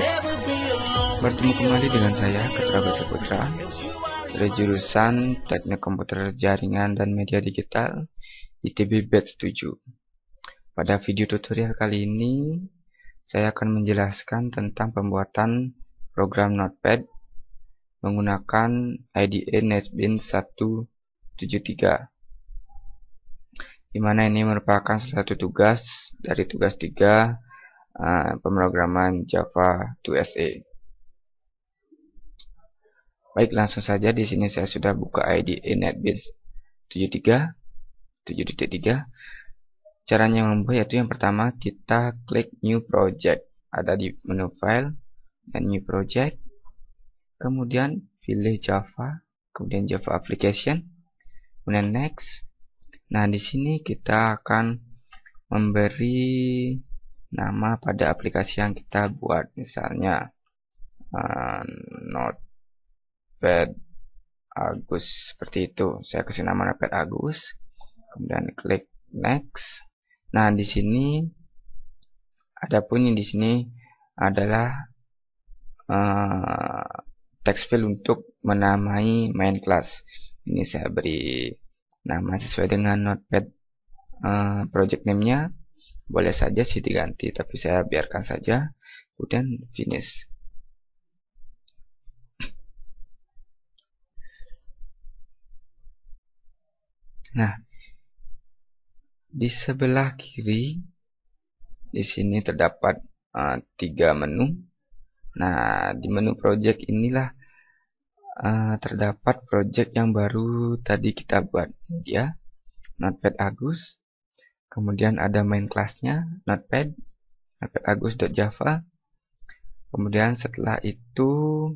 Bertemu kembali dengan saya, Ketua Saputra, dari jurusan Teknik Komputer Jaringan dan Media Digital, ITB Batch 7. Pada video tutorial kali ini, saya akan menjelaskan tentang pembuatan program Notepad menggunakan IDE NetBeans 173, di mana ini merupakan salah satu tugas dari tugas 3 pemrograman Java 2SE. Baik, langsung saja. Di sini saya sudah buka IDE NetBeans 7.3. Caranya membuat yaitu yang pertama kita klik New Project, ada di menu File dan New Project, kemudian pilih Java, kemudian Java Application, kemudian Next. Nah, di sini kita akan memberi nama pada aplikasi yang kita buat, misalnya Notepad Agus, seperti itu. Saya kasih nama Notepad Agus, kemudian klik Next. Nah, di sini adapun yang di sini adalah text field untuk menamai main class. Ini saya beri nama sesuai dengan Notepad project name-nya. Boleh saja sih diganti, tapi saya biarkan saja. Kemudian finish. Nah, di sebelah kiri di sini terdapat 3 menu. Nah, di menu project inilah terdapat project yang baru tadi kita buat, ya, Notepad Agus. Kemudian ada main class-nya Notepad Agus.java. Kemudian setelah itu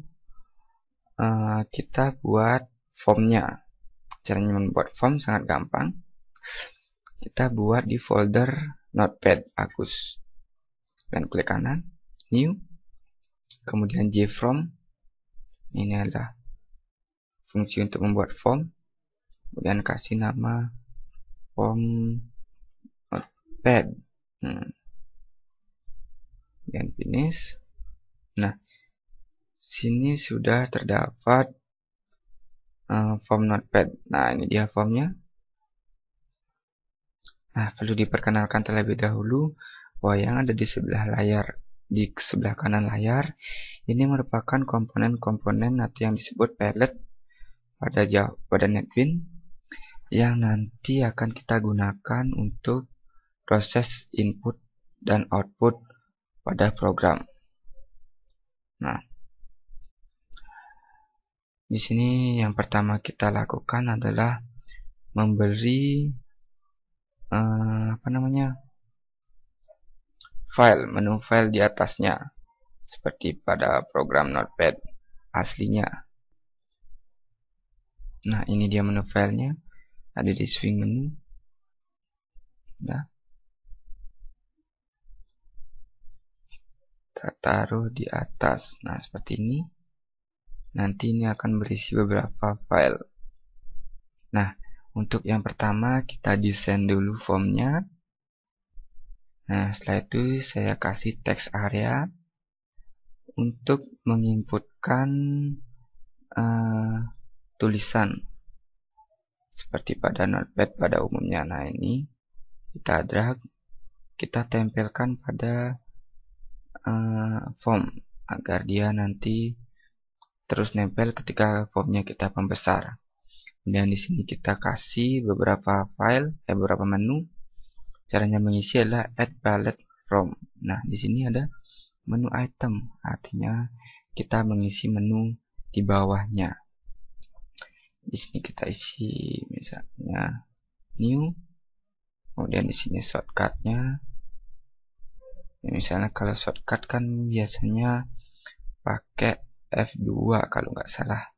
kita buat formnya. Caranya membuat form sangat gampang. Kita buat di folder Notepad Agus dan klik kanan, New, kemudian JFrom. Ini adalah fungsi untuk membuat form. Kemudian kasih nama form Notepad, dan finish. Nah, sini sudah terdapat form Notepad. Nah, ini dia formnya. Nah, perlu diperkenalkan terlebih dahulu bahwa yang ada di sebelah layar, di sebelah kanan layar, ini merupakan komponen-komponen atau yang disebut palette pada NetBeans yang nanti akan kita gunakan untuk proses input dan output pada program. Nah, di sini yang pertama kita lakukan adalah memberi menu file di atasnya, seperti pada program Notepad aslinya. Nah, ini dia menu filenya, ada di swing menu. Nah, kita taruh di atas. Nah, seperti ini. Nanti ini akan berisi beberapa file. Nah, untuk yang pertama kita desain dulu formnya. Nah, setelah itu saya kasih text area untuk menginputkan tulisan seperti pada Notepad pada umumnya. Nah, ini kita drag, kita tempelkan pada form agar dia nanti terus nempel ketika formnya kita pembesar. Kemudian di sini kita kasih beberapa file, beberapa menu. Caranya mengisi adalah add palette from. Nah, di sini ada menu item, artinya kita mengisi menu di bawahnya. Di sini kita isi misalnya new. Kemudian di sini shortcutnya. Misalnya kalau shortcut kan biasanya pakai F2 kalau nggak salah.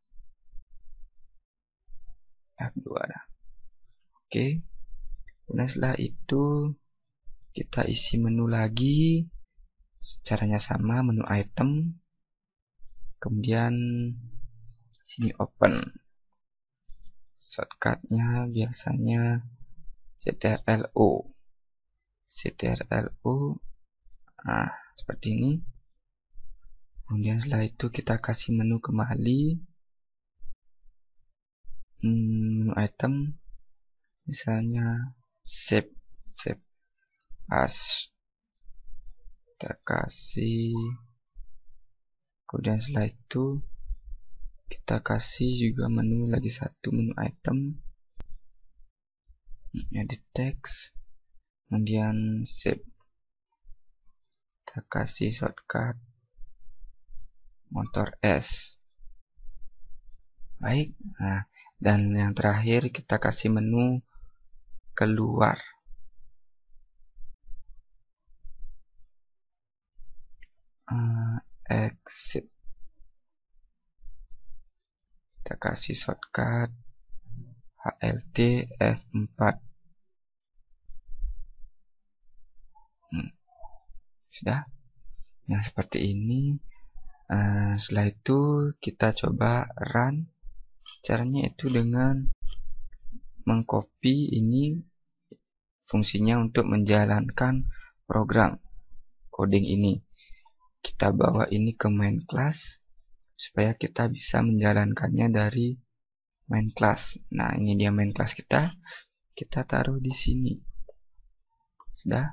F2 dah. Oke. Kemudian setelah itu kita isi menu lagi. Caranya sama, menu item. Kemudian sini open. Shortcutnya biasanya CTRL-O. Nah, seperti ini. Kemudian setelah itu kita kasih menu kembali, menu item, misalnya save as, kita kasih. Kemudian setelah itu kita kasih juga menu lagi satu, menu item, edit text, kemudian save, kita kasih shortcut motor S. Baik, nah, dan yang terakhir kita kasih menu keluar. Exit, kita kasih shortcut HLT F4. Sudah. Yang seperti ini. Setelah itu kita coba run. Caranya itu dengan mengcopy ini fungsinya untuk menjalankan program coding ini. Kita bawa ini ke main class supaya kita bisa menjalankannya dari main class. Nah, ini dia main class kita. Kita taruh di sini. Sudah.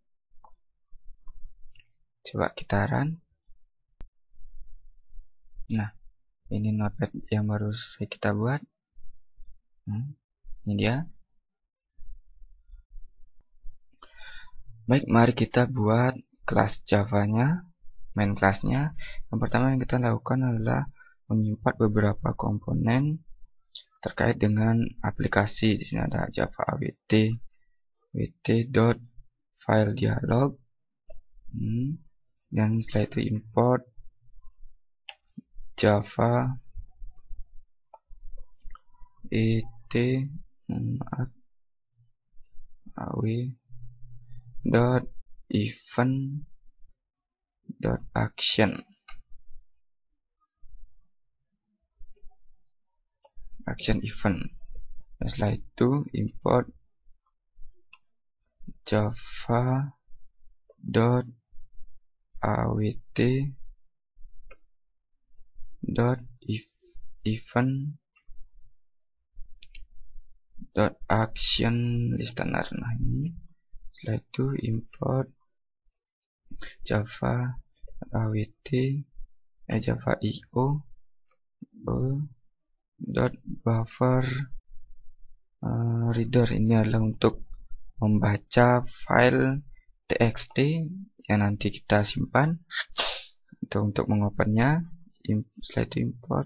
Coba kita run. Nah, ini notepad yang baru kita buat. Ini dia. Baik, mari kita buat kelas Java-nya, main kelasnya. Yang pertama yang kita lakukan adalah mengimport beberapa komponen terkait dengan aplikasi. Di sini ada Java awt, wt.fileDialog, dan setelah itu import Java aw.event.action event. Dan setelah itu import java.awt.event.action listener. Nah, ini setelah itu import java io buffer reader. Ini adalah untuk membaca file txt yang nanti kita simpan. Untuk mengopennya, setelah itu import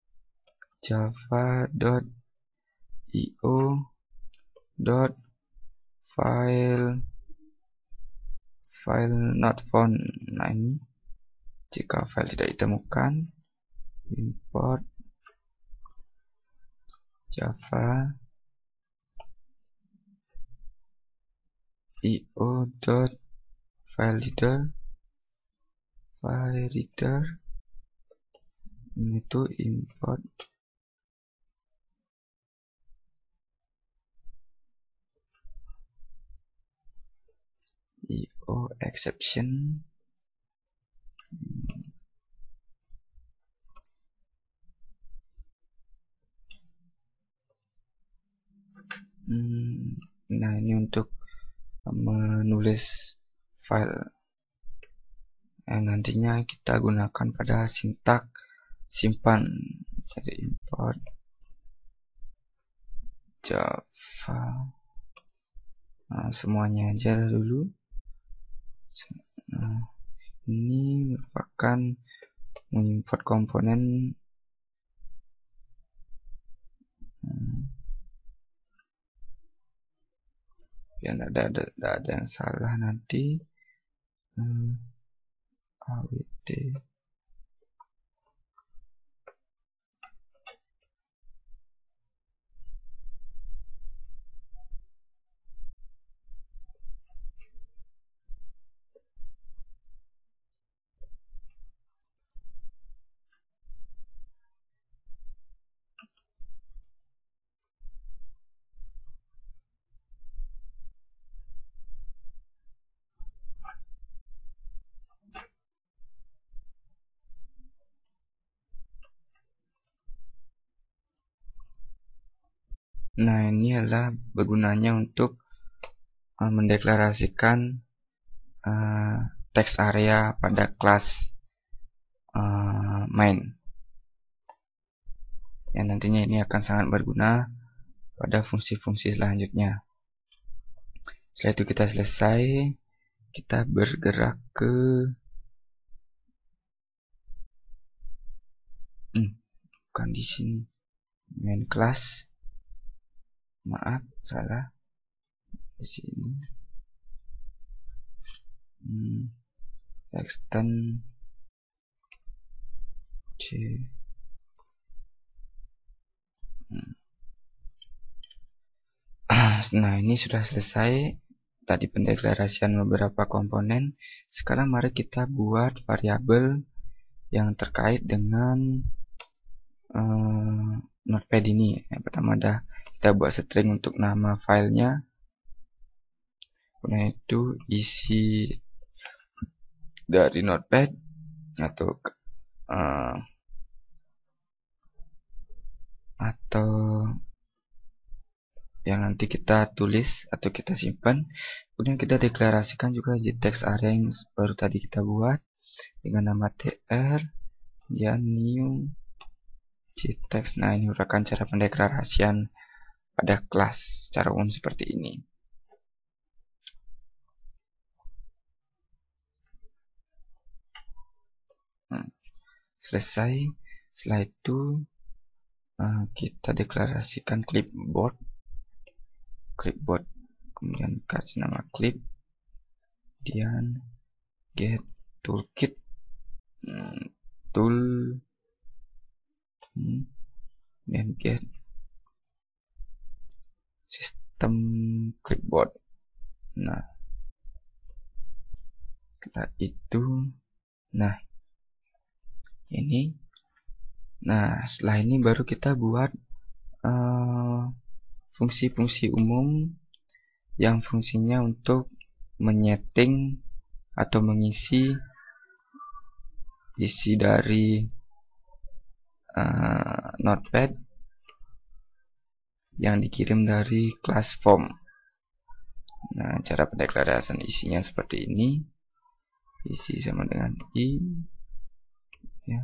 java.io.file not found. Nah, ini jika file tidak ditemukan, import java io.filereader itu import io exception. Nah, ini untuk menulis file yang nantinya kita gunakan pada sintak simpan. Jadi import Java, semuanya aja dulu. Nah, ini merupakan mengimport komponen biar tidak ada yang salah nanti. awt Nah, ini adalah bergunanya untuk mendeklarasikan text area pada kelas main. Yang nantinya ini akan sangat berguna pada fungsi-fungsi selanjutnya. Setelah itu kita selesai, kita bergerak ke bukan di sini, main class. Maaf, salah. Di sini. Extend C. Nah, ini sudah selesai. Tadi pendeklarasian beberapa komponen. Sekarang mari kita buat variabel yang terkait dengan Notepad ini. Yang pertama dah kita buat string untuk nama filenya. Kemudian itu isi dari Notepad atau yang nanti kita tulis atau kita simpan. Kemudian kita deklarasikan juga di text area yang baru tadi kita buat dengan nama tr dan new jtext. Nah, ini merupakan cara pendeklarasian pada kelas secara umum seperti ini. Selesai. Setelah itu kita deklarasikan clipboard, kemudian kasih nama clip, kemudian get toolkit, tool, dan get sistem clipboard. Nah, setelah itu, ini. Nah, setelah ini baru kita buat fungsi-fungsi umum yang fungsinya untuk menyeting atau mengisi isi dari Notepad yang dikirim dari kelas form. Nah, cara pendeklarasian isinya seperti ini. Isi sama dengan i, ya.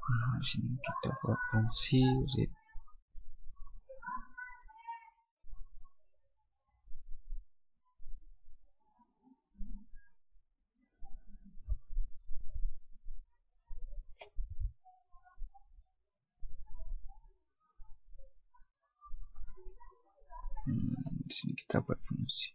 Nah, di sini kita buat fungsi read. Di sini kita buat fungsi.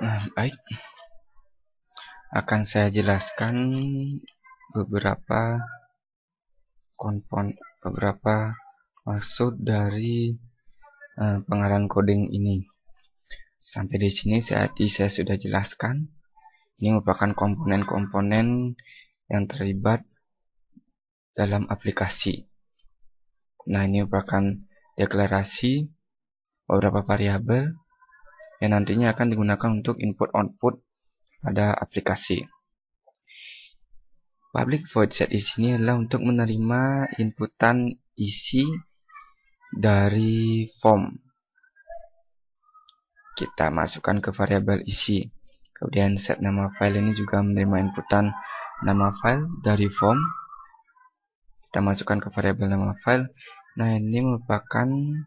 Baik, akan saya jelaskan beberapa maksud dari pengarahan coding ini. Sampai di sini saya sudah jelaskan. Ini merupakan komponen-komponen yang terlibat dalam aplikasi. Nah, ini merupakan deklarasi beberapa variabel yang nantinya akan digunakan untuk input-output pada aplikasi. Public void set isi ini adalah untuk menerima inputan isi dari form. Kita masukkan ke variabel isi. Kemudian set nama file ini juga menerima inputan nama file dari form. Kita masukkan ke variabel nama file. Nah, ini merupakan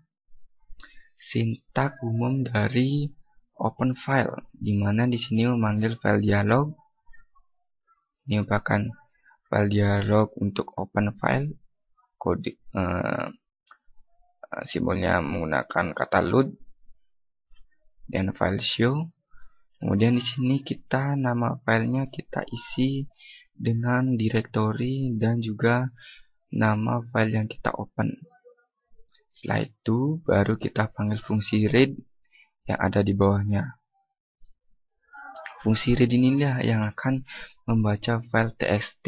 sintak umum dari open file, di mana di sini memanggil file dialog. Ini merupakan file dialog untuk open file. Kode simbolnya menggunakan kata load dan file show. Kemudian di sini kita nama filenya kita isi dengan directory dan juga nama file yang kita open. Setelah itu baru kita panggil fungsi read yang ada di bawahnya. Fungsi read inilah yang akan membaca file txt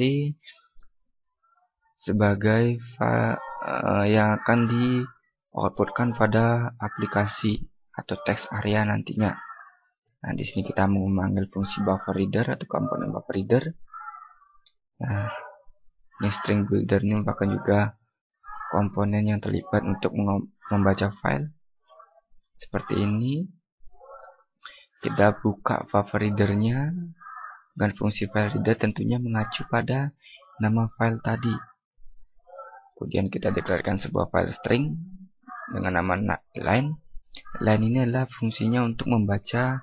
sebagai file yang akan di-outputkan pada aplikasi atau text area nantinya. Nah, di sini kita memanggil fungsi buffer reader atau komponen buffer reader. Nah, ini string builder ini merupakan juga komponen yang terlibat untuk membaca file. Seperti ini. Kita buka buffer readernya dengan fungsi file reader tentunya mengacu pada nama file tadi. Kemudian kita deklarasikan sebuah file string dengan nama line. Line ini adalah fungsinya untuk membaca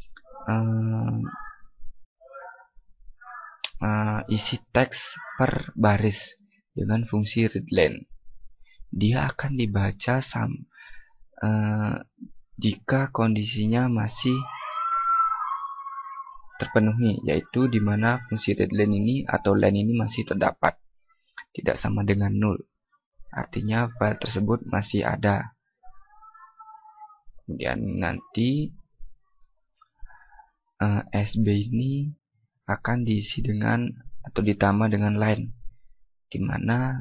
isi teks per baris dengan fungsi readLine. Dia akan dibaca jika kondisinya masih terpenuhi, yaitu di mana fungsi readLine ini atau line ini masih terdapat, tidak sama dengan null. Artinya file tersebut masih ada. Kemudian nanti SB ini akan diisi dengan atau ditambah dengan line, di mana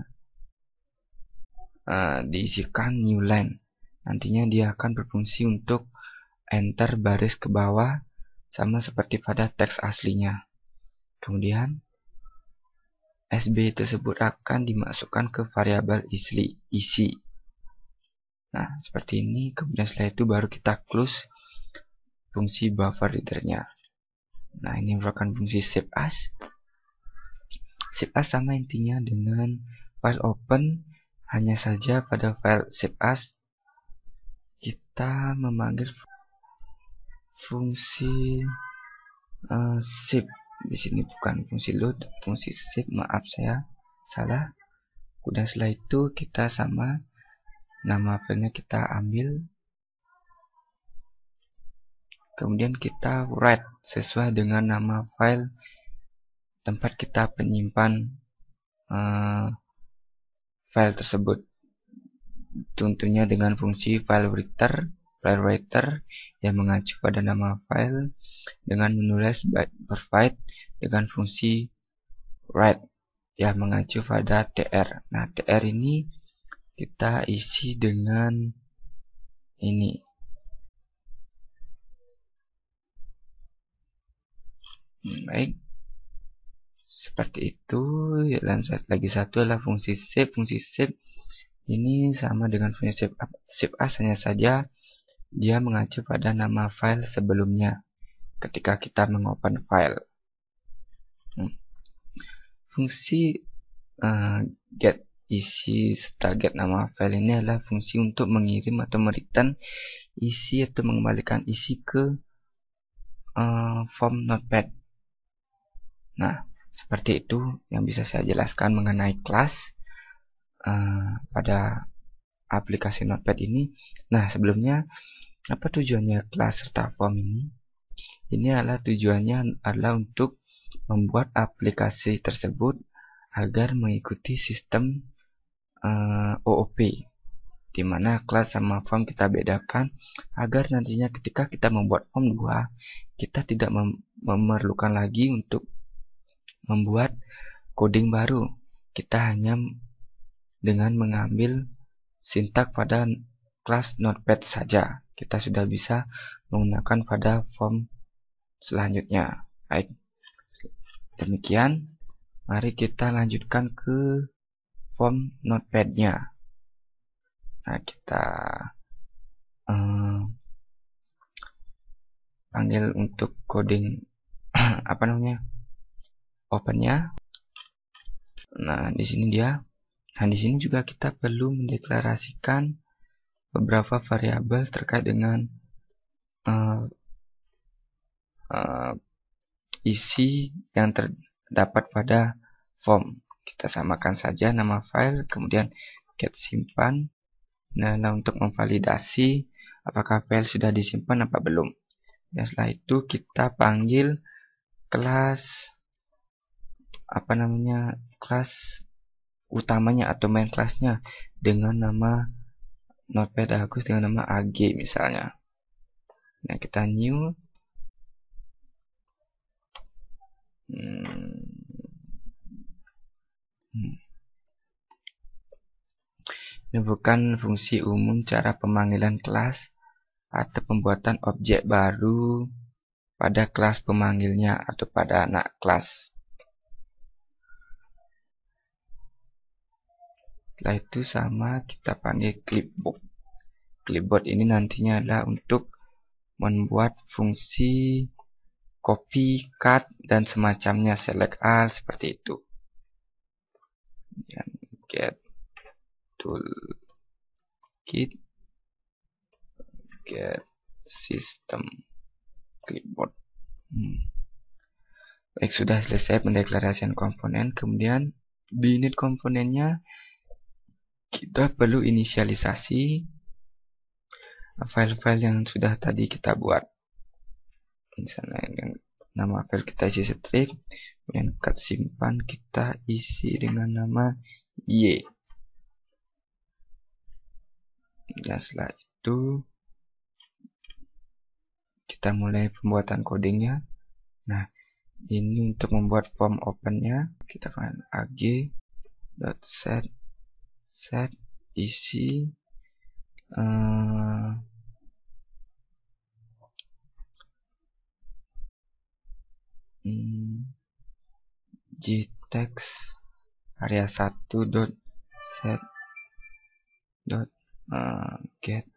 diisikan new line. Nantinya dia akan berfungsi untuk enter baris ke bawah sama seperti pada teks aslinya. Kemudian SB tersebut akan dimasukkan ke variabel isi. Nah, seperti ini. Kemudian setelah itu baru kita close fungsi buffer readernya. Nah, ini merupakan fungsi save as. Save as sama intinya dengan file open, hanya saja pada file save as kita memanggil fungsi save. Di sini bukan fungsi load, fungsi save. Maaf, saya salah. Kemudian setelah itu kita sama nama filenya kita ambil. Kemudian kita write sesuai dengan nama file tempat kita penyimpan file tersebut. Tentunya dengan fungsi file writer yang mengacu pada nama file dengan menulis provide dengan fungsi write yang mengacu pada tr. Nah, tr ini kita isi dengan ini. Baik, seperti itu. Dan lagi satu adalah fungsi save. Fungsi save ini sama dengan fungsi save as, hanya saja dia mengacu pada nama file sebelumnya ketika kita mengopen file. Fungsi get isi serta get nama file ini adalah fungsi untuk mengirim atau mereturn isi atau mengembalikan isi ke form notepad. Nah, seperti itu yang bisa saya jelaskan mengenai kelas pada aplikasi notepad ini. Nah, sebelumnya apa tujuannya kelas serta form ini? Ini adalah tujuannya adalah untuk membuat aplikasi tersebut agar mengikuti sistem OOP, di mana kelas sama form kita bedakan agar nantinya ketika kita membuat form 2, kita tidak memerlukan lagi untuk membuat coding baru. Kita hanya dengan mengambil sintak pada kelas Notepad saja, kita sudah bisa menggunakan pada form selanjutnya. Baik, demikian. Mari kita lanjutkan ke form Notepad-nya. Nah, kita panggil untuk coding open-nya. Nah, di sini dia. Nah, di sini juga kita perlu mendeklarasikan beberapa variabel terkait dengan isi yang terdapat pada form. Kita samakan saja nama file, kemudian get simpan. Nah, untuk memvalidasi apakah file sudah disimpan apa belum. Dan setelah itu kita panggil kelas kelas utamanya atau main kelasnya dengan nama Notepad Agus dengan nama AG misalnya. Nah, kita new. Ini bukan fungsi umum cara pemanggilan kelas atau pembuatan objek baru pada kelas pemanggilnya atau pada anak kelas. Setelah itu sama kita panggil clipboard. Clipboard ini nantinya adalah untuk membuat fungsi copy, cut, dan semacamnya, select all seperti itu. Dan get toolkit, get system clipboard. Baik, sudah selesai pendeklarasian komponen. Kemudian di init komponennya kita perlu inisialisasi file-file yang sudah tadi kita buat. Misalnya nama file kita isi strip, kemudian cut simpan kita isi dengan nama y. Dan setelah itu kita mulai pembuatan codingnya. Nah, ini untuk membuat form opennya kita panggil ag.set isi gtext area 1.set get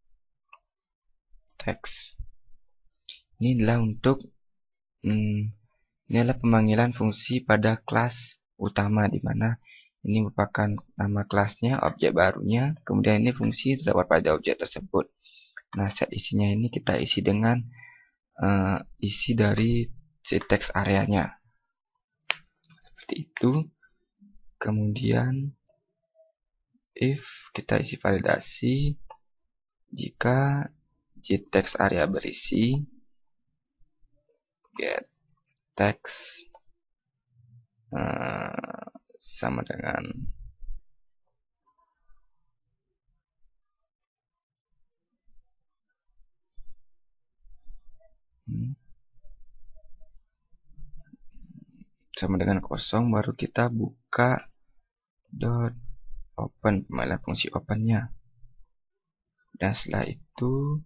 text. Ini adalah untuk ini adalah pemanggilan fungsi pada kelas utama, di mana ini merupakan nama kelasnya, objek barunya, kemudian ini fungsi terdapat pada objek tersebut. Nah, set isinya ini kita isi dengan isi dari gtext areanya seperti itu. Kemudian if kita isi validasi, jika gtext area berisi, get text sama dengan kosong, baru kita buka dot open, pemanggilan fungsi opennya. Dan setelah itu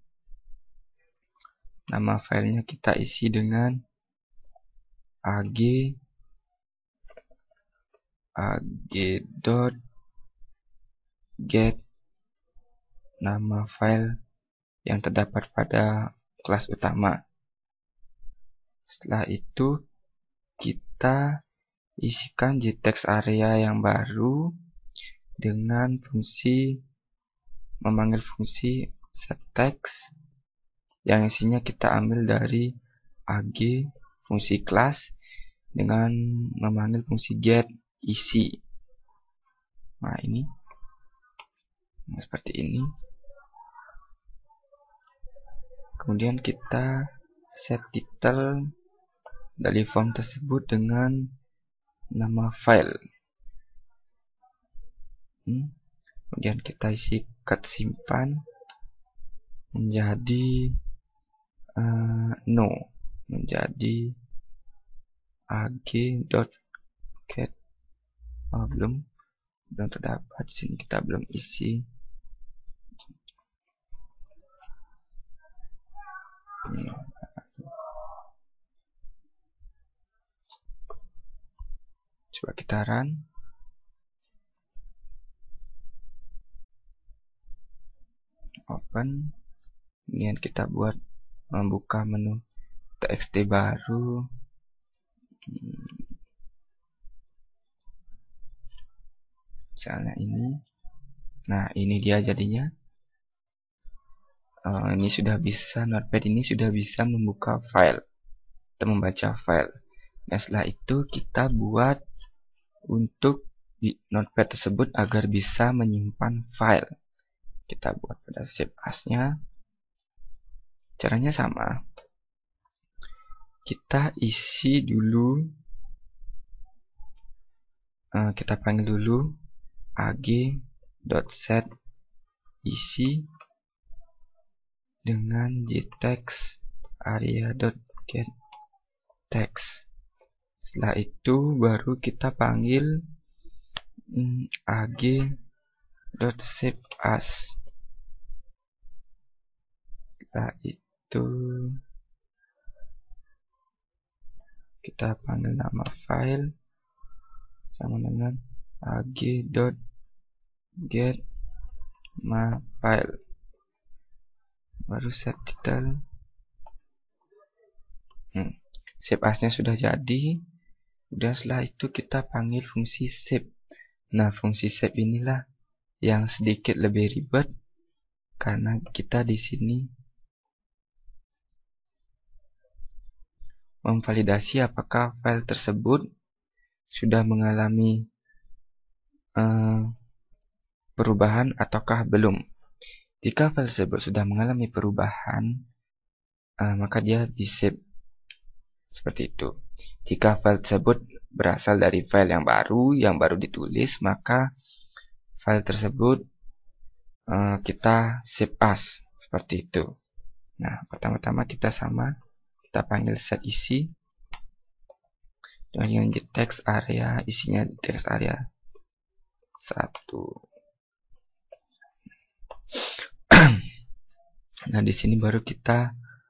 nama filenya kita isi dengan ag get nama file yang terdapat pada kelas utama. Setelah itu kita isikan gtext area yang baru dengan fungsi memanggil fungsi setText yang isinya kita ambil dari ag fungsi kelas dengan memanggil fungsi get isi. Nah, ini seperti ini. Kemudian kita set title dari form tersebut dengan nama file. Kemudian kita isi cut simpan menjadi no, menjadi ag.get. Belum terdapat. Di sini kita belum isi. Coba kita run. Open. Kemudian kita membuka menu txt baru. Misalnya ini. Nah, ini dia jadinya. Ini sudah bisa, Notepad ini sudah bisa membuka file atau membaca file. Nah, setelah itu kita buat untuk Notepad tersebut agar bisa menyimpan file. Kita buat pada save as-nya. Caranya sama. Kita isi dulu, kita panggil dulu ag.set isi dengan jtext area.get text. Setelah itu baru kita panggil ag.save as. Setelah itu kita panggil nama file sama dengan ag.get file. Baru set title. Save as-nya sudah jadi. Kemudian setelah itu kita panggil fungsi save. Nah, fungsi save inilah yang sedikit lebih ribet karena kita di sini memvalidasi apakah file tersebut sudah mengalami perubahan ataukah belum. Jika file tersebut sudah mengalami perubahan, maka dia di save seperti itu. Jika file tersebut berasal dari file yang baru ditulis, maka file tersebut kita save as seperti itu. Nah, pertama-tama kita panggil set isi dengan text area, isinya text area 1. Nah, di sini baru kita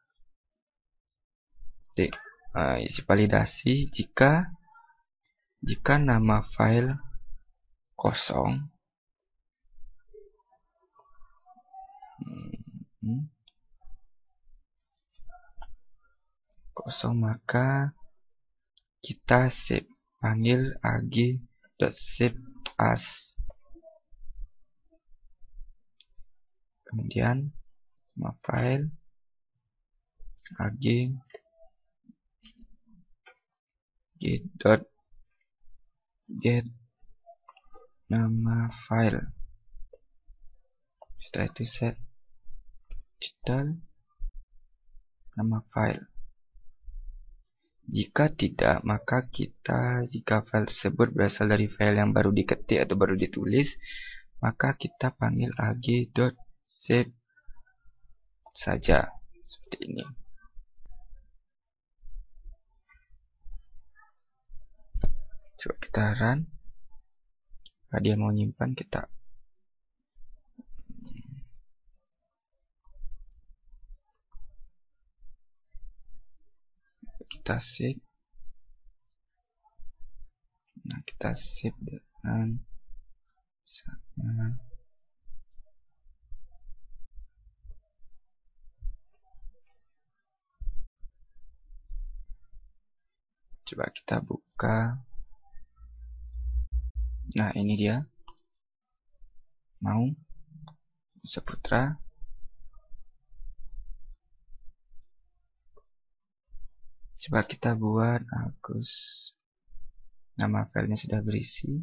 isi validasi jika nama file kosong, maka kita panggil ag.save as. Kemudian nama file ag.get nama file. Setelah itu set title nama file. Jika tidak, maka jika file tersebut berasal dari file yang baru diketik atau baru ditulis, maka kita panggil ag.save saja seperti ini. Coba kita run. Jika dia mau nyimpan, kita save. Nah, kita save dengan coba kita buka. Nah, ini dia. Mau Saputra. Coba kita buat Agus. Nama filenya sudah berisi.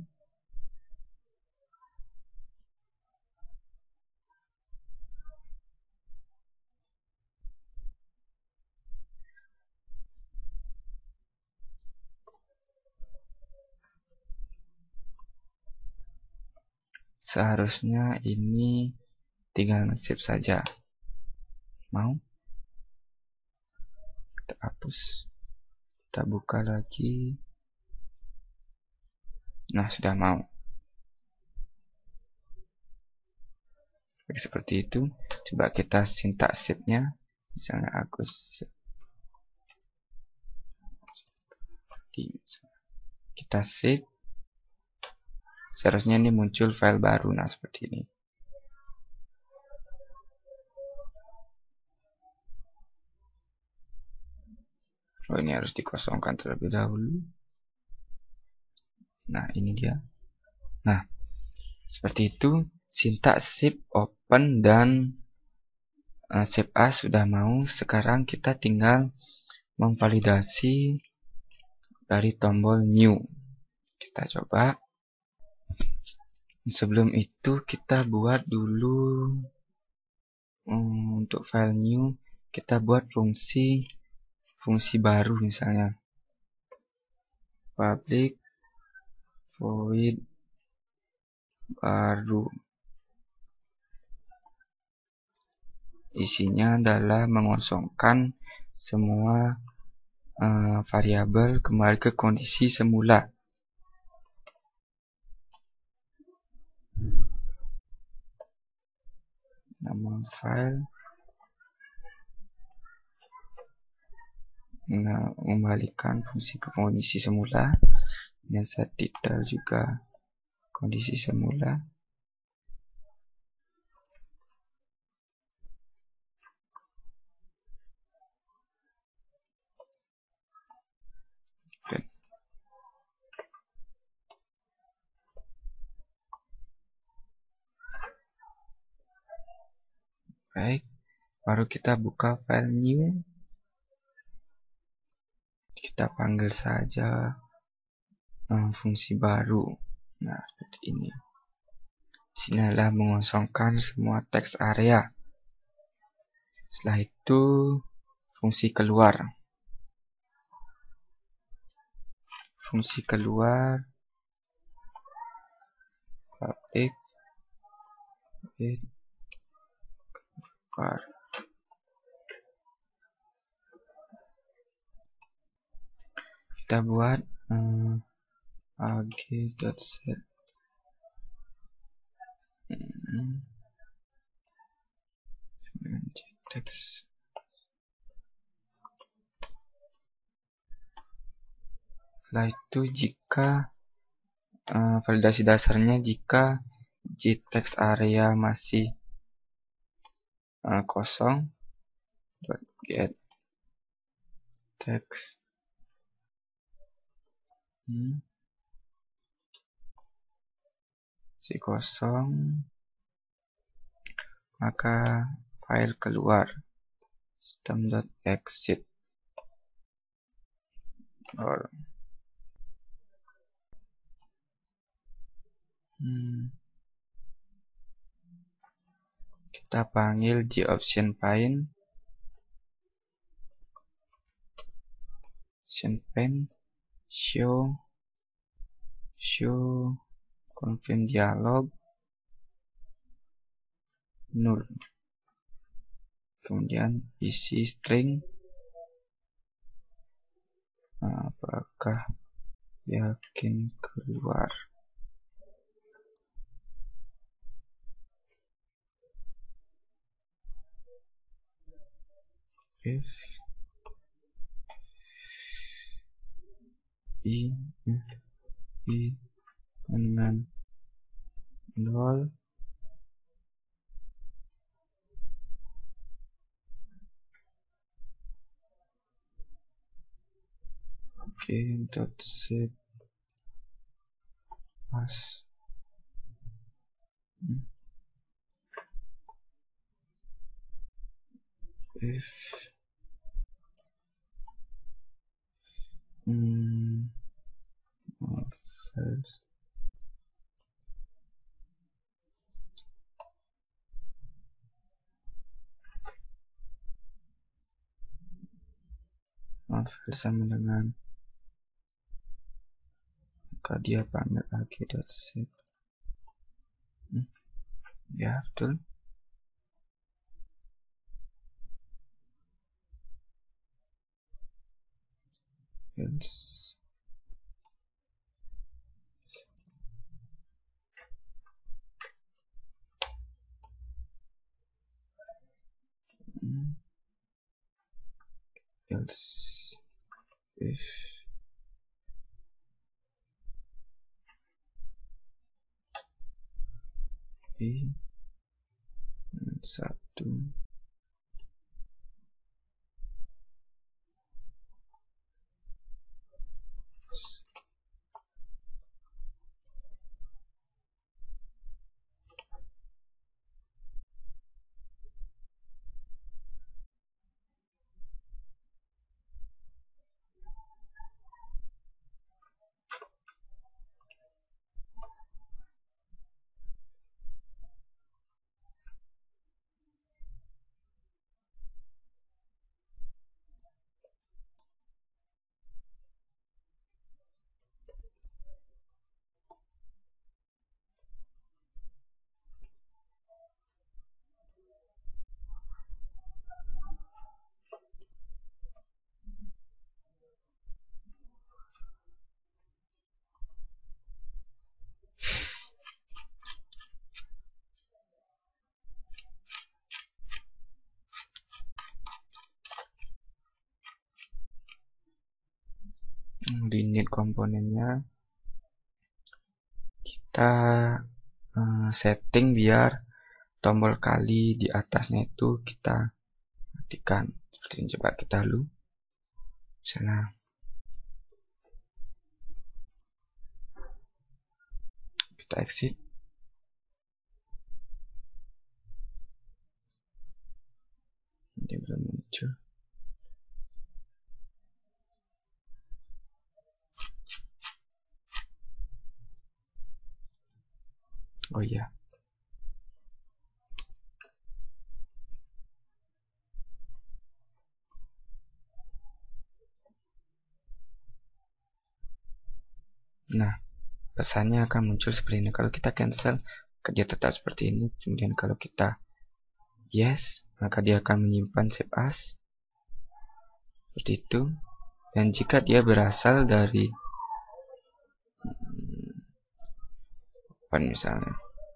Seharusnya ini tinggal nge-save saja. Mau? Kita hapus. Kita buka lagi. Nah, sudah mau. Oke, seperti itu. Coba kita sintaks save-nya. Misalnya Agus. Kita save. Seharusnya ini muncul file baru. Nah, seperti ini. Oh, ini harus dikosongkan terlebih dahulu. Nah, ini dia. Nah, seperti itu. Sintaks save, open, dan save as sudah mau. Sekarang kita tinggal memvalidasi dari tombol new. Kita coba. Sebelum itu kita buat dulu untuk file new, kita buat fungsi baru, misalnya public void baru. Isinya adalah mengosongkan semua variabel kembali ke kondisi semula. Nama file, mengembalikan fungsi ke kondisi semula. Dan set title juga kondisi semula. Baik, baru kita buka file new. Kita panggil saja fungsi baru. Nah, seperti ini. Sini adalah mengosongkan semua teks area. Setelah itu fungsi keluar. Fungsi keluar public keluar. Kita buat ag.set teks. Setelah itu jika validasi dasarnya, jika jtext area masih kosong, get text si kosong, maka file keluar system.exit or kita panggil gOption pane show confirm dialog null, kemudian isi string apakah yakin keluar. If i dengan 0, dot set as if false sama dengan, maka dia panggil ag.set Ya, betul. Else. Else if i 1 di init komponennya kita setting biar tombol kali di atasnya itu kita matikan. Seperti ini, coba kita dulu. Misalnya kita exit. Ini belum muncul. Oh iya. Nah, pesannya akan muncul seperti ini. Kalau kita cancel, dia tetap seperti ini. Kemudian kalau kita yes, maka dia akan menyimpan save as seperti itu. Dan jika dia berasal dari misalnya,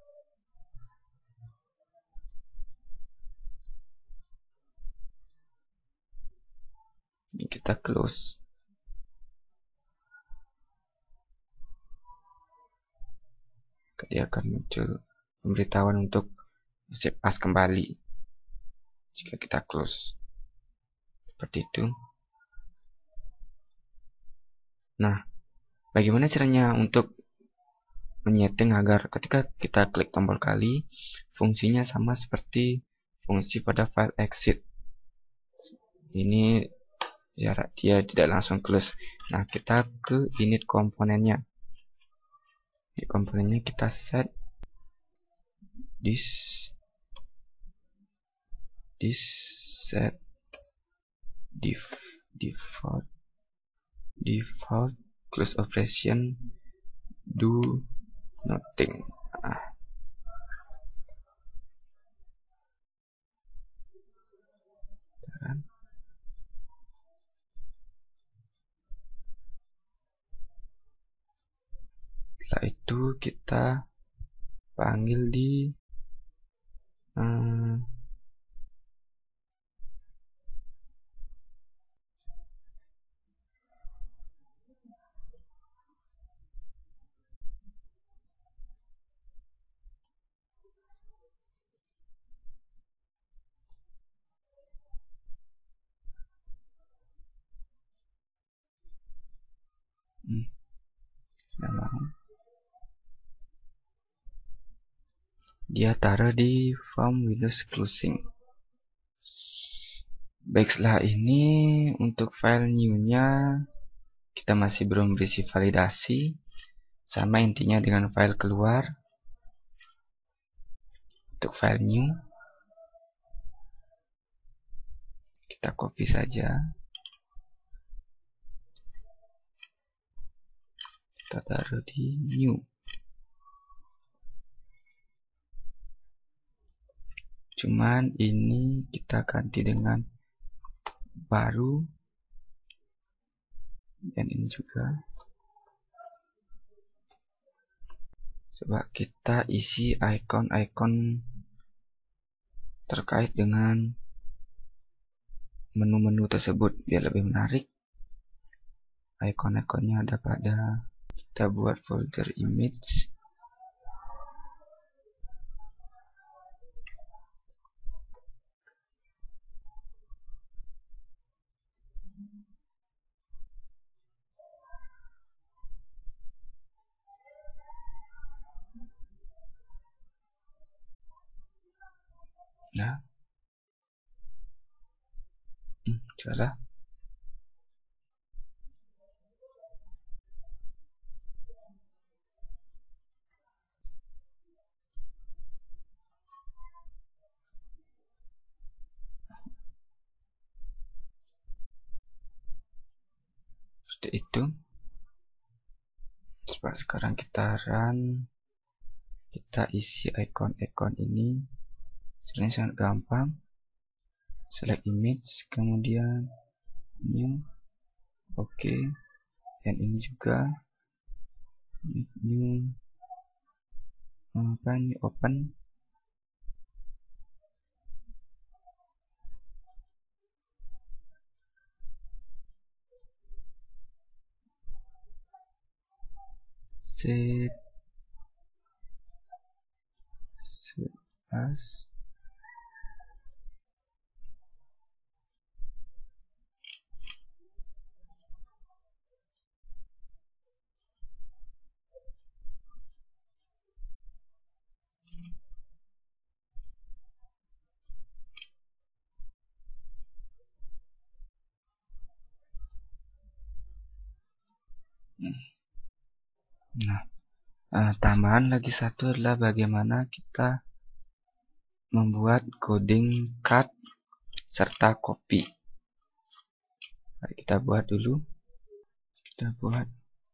kita close. Dia akan muncul pemberitahuan untuk save as kembali jika kita close seperti itu. Nah, bagaimana caranya untuk menyeting agar ketika kita klik tombol kali fungsinya sama seperti fungsi pada file exit ini, ya dia tidak langsung close. Nah, kita ke init komponennya. Di komponennya kita set this set default close operation do nothing. Setelah itu kita panggil di dia taruh di form Windows closing. Baik, setelah ini untuk file new-nya kita masih belum berisi validasi, sama intinya dengan file keluar. Untuk file new kita copy saja, kita taruh di new. Cuman ini kita ganti dengan baru, dan ini juga. Coba kita isi icon-icon terkait dengan menu-menu tersebut biar lebih menarik. Icon-iconnya ada pada, kita buat folder image. Nah, salah. Seperti itu. Coba sekarang kita run, kita isi icon-icon ini. Sebenarnya sangat gampang. Select image, kemudian new, oke, dan ini juga new, apa ini, open. Save as. Nah, tambahan lagi satu adalah bagaimana kita membuat coding cut serta copy. Mari kita buat dulu. Kita buat.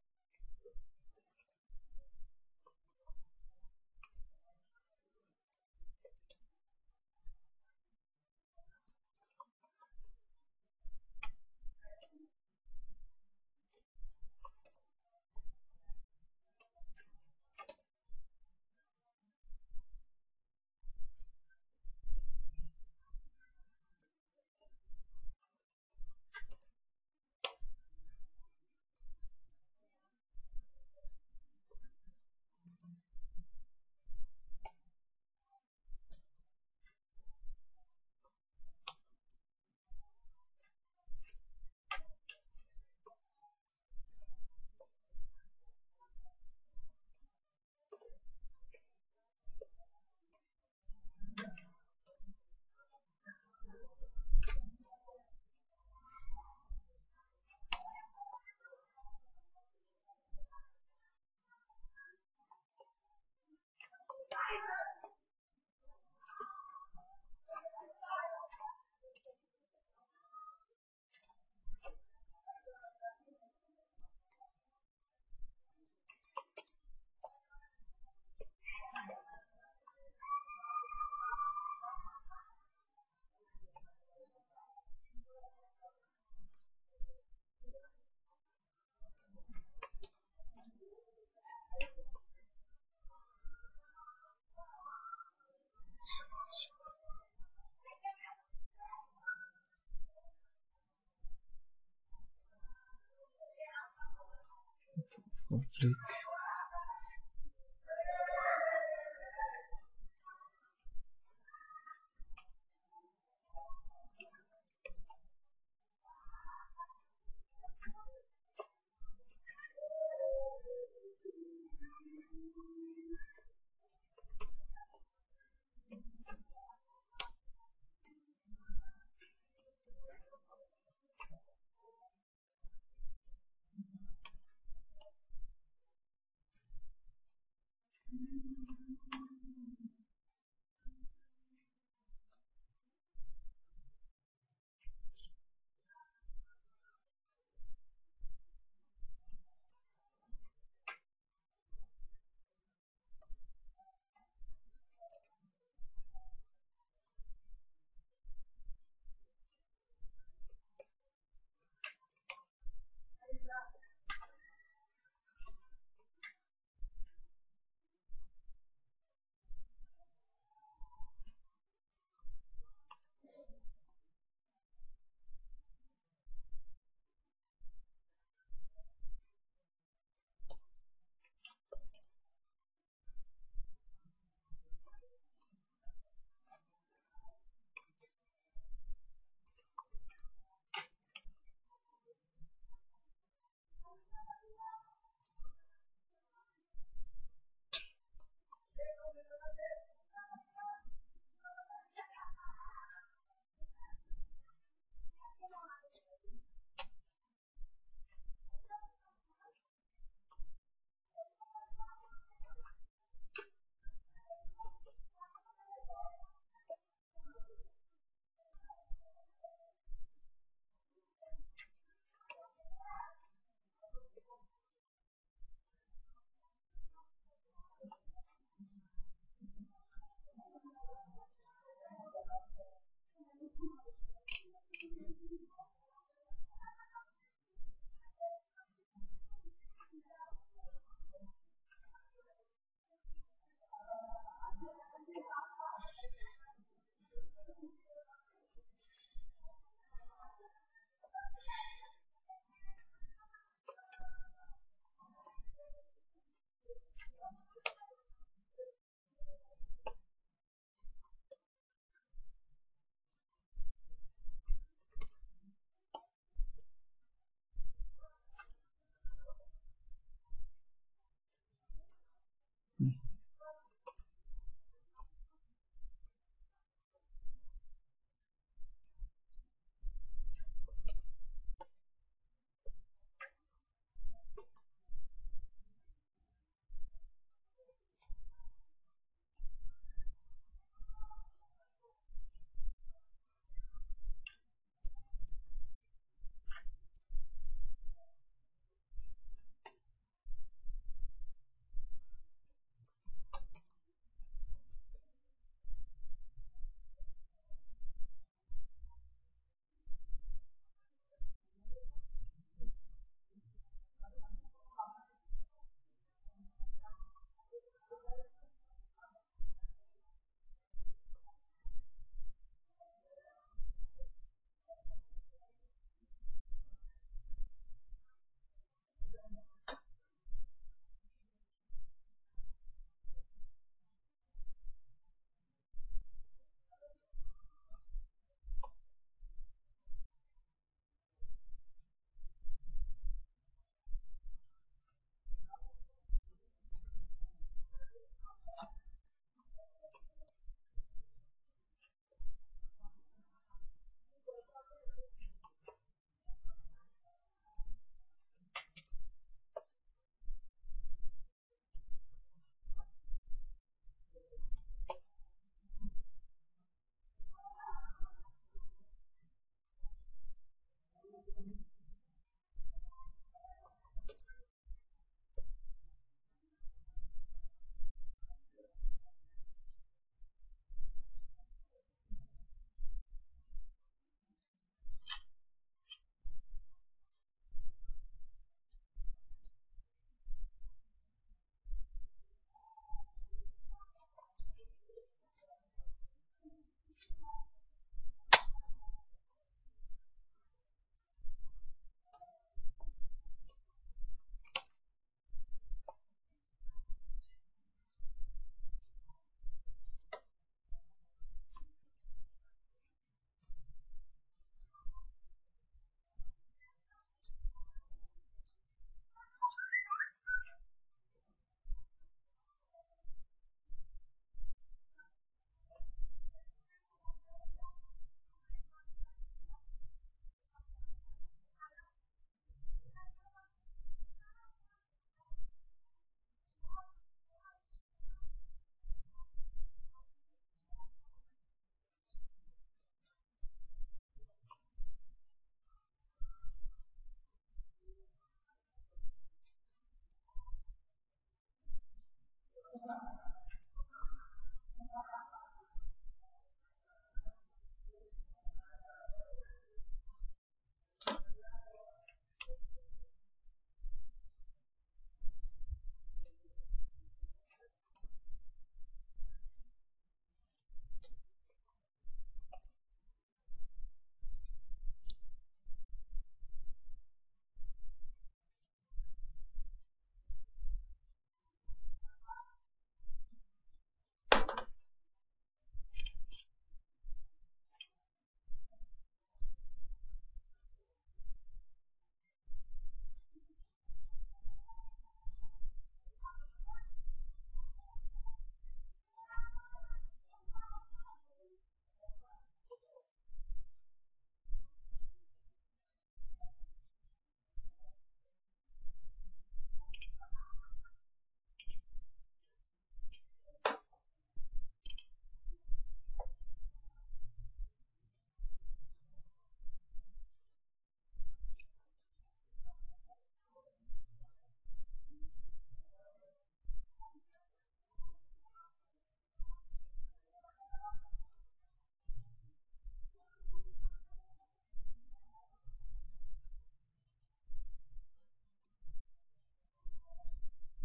Public.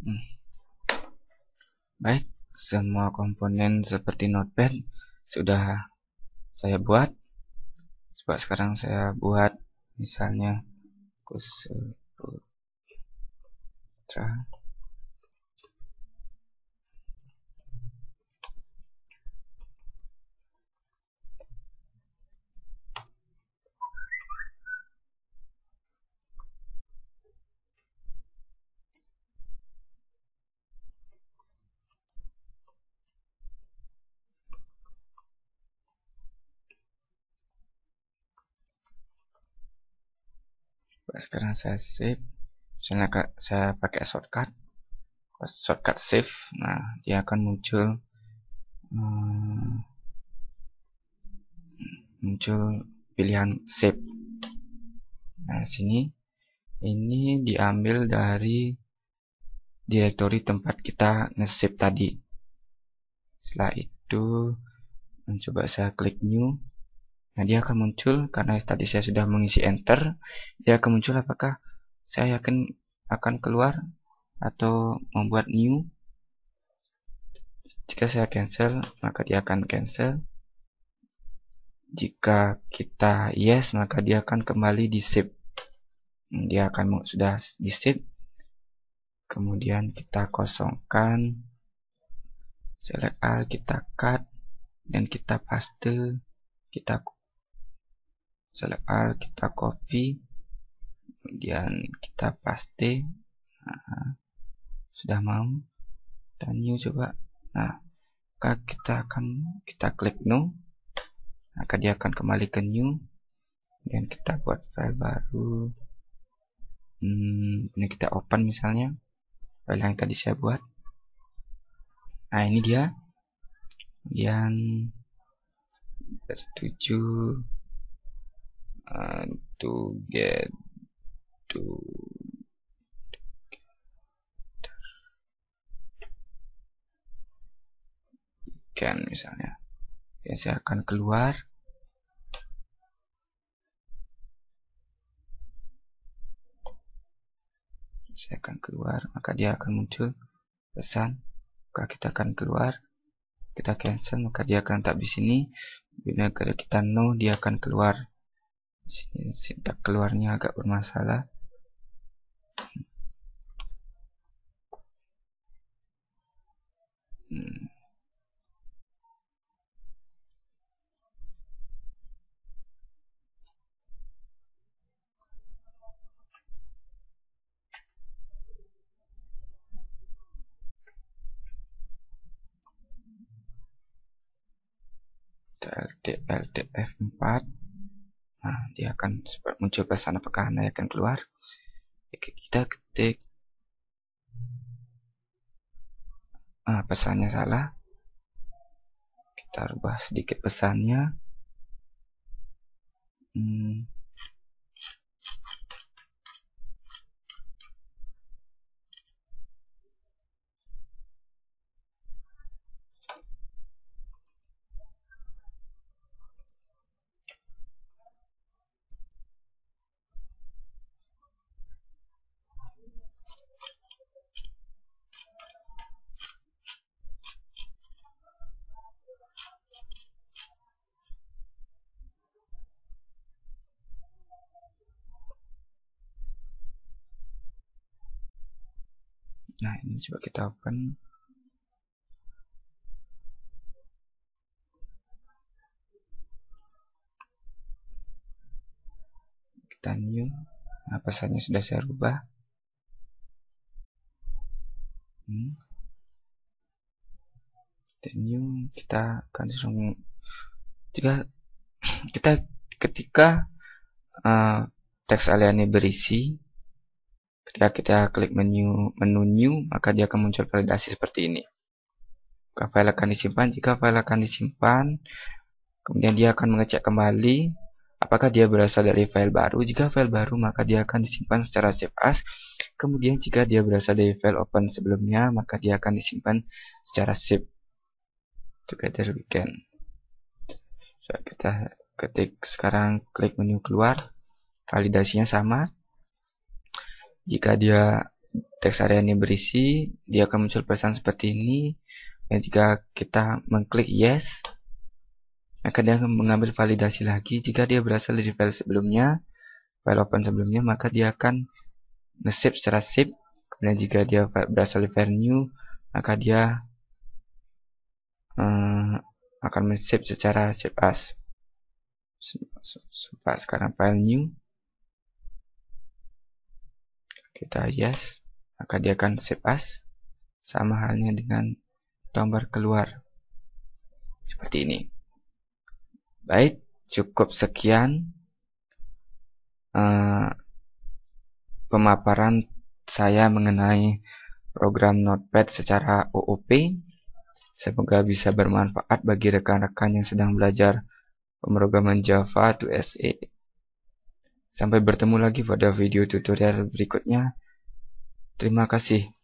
Baik, semua komponen seperti notepad sudah saya buat. Coba sekarang saya buat misalnya Kuseputra. Sekarang saya save. Misalnya saya pakai shortcut save. Nah, dia akan muncul pilihan save. Nah, sini ini diambil dari direktori tempat kita nge-save tadi. Setelah itu mencoba saya klik new. Nah, dia akan muncul karena tadi saya sudah mengisi enter. Dia akan muncul apakah saya akan keluar atau membuat new. Jika saya cancel, maka dia akan cancel. Jika kita yes, maka dia akan kembali di save. Dia akan sudah di save. Kemudian kita kosongkan, select all, kita cut, dan kita paste. Kita select all, kita copy, kemudian kita paste. Nah, sudah mau, kita new coba. Nah, maka kita klik no, maka dia akan kembali ke new. Dan kita buat file baru. Ini kita open misalnya file yang tadi saya buat. Nah, ini dia. Kemudian setuju to get to can misalnya. Ya, saya akan keluar. Saya akan keluar, maka dia akan muncul pesan. Maka kita akan keluar, kita cancel, maka dia akan tetap di sini. Bila kita no, dia akan keluar. Di sini sintak keluarnya agak bermasalah. LTF4. Nah, dia akan muncul pesan apakah Anda akan keluar. Oke, kita ketik pesannya salah. Kita rubah sedikit pesannya. Nah, ini coba kita open. Kita new. Nah, pesannya sudah saya rubah. Kita new. Kita akan langsung ketika teks aliannya berisi, ketika kita klik menu new, maka dia akan muncul validasi seperti ini. Maka file akan disimpan. Jika file akan disimpan, kemudian dia akan mengecek kembali apakah dia berasal dari file baru. Jika file baru, maka dia akan disimpan secara save as. Kemudian jika dia berasal dari file open sebelumnya, maka dia akan disimpan secara save. Together we can. So, kita ketik sekarang, klik menu keluar, validasinya sama. Jika dia teks area ini berisi, dia akan muncul pesan seperti ini. Dan jika kita mengklik yes, maka dia akan mengambil validasi lagi. Jika dia berasal dari file sebelumnya, file open sebelumnya, maka dia akan nge-save secara zip. Kemudian jika dia berasal dari file new, maka dia akan men-save secara save as. Sekarang file new, kita yes, maka dia akan save as, sama halnya dengan gambar keluar seperti ini. Baik, cukup sekian pemaparan saya mengenai program Notepad secara OOP. Semoga bisa bermanfaat bagi rekan-rekan yang sedang belajar pemrograman Java to SE. Sampai bertemu lagi pada video tutorial berikutnya. Terima kasih.